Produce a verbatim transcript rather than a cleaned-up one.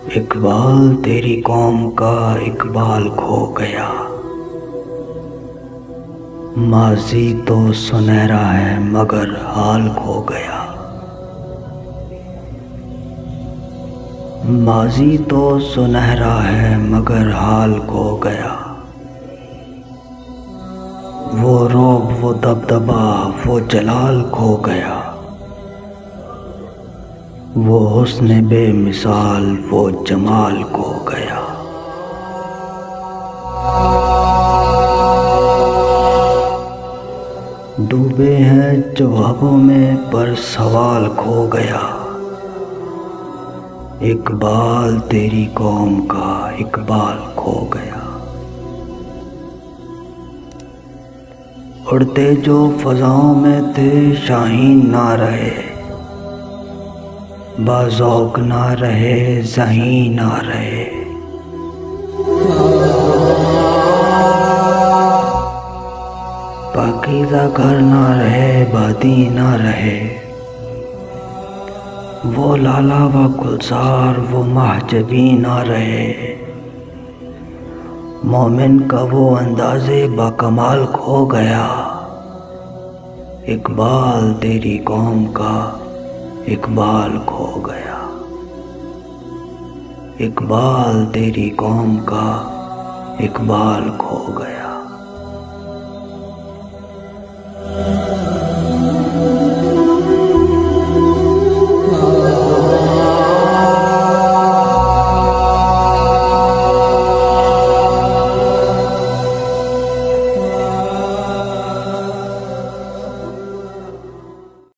इकबाल तेरी कौम का इकबाल खो गया। माजी तो सुनहरा है मगर हाल खो गया। माजी तो सुनहरा है मगर हाल खो गया। वो रोब वो दबदबा वो जलाल खो गया। वो हुस्न बेमिसाल वो जमाल खो गया। डूबे हैं जवाबों में पर सवाल खो गया। इकबाल तेरी कौम का इकबाल खो गया। उड़ते जो फजाओं में थे शाहीन ना रहे, बाज़ौक़ ना रहे ज़हीं ना रहे। पाकीज़ा घर ना रहे बादी ना रहे। वो लाला व गुलजार वो महजबी ना रहे। मोमिन का वो अंदाज़े बाकमाल खो गया। इकबाल तेरी कौम का इकबाल खो गया। इकबाल तेरी कौम का इकबाल खो गया।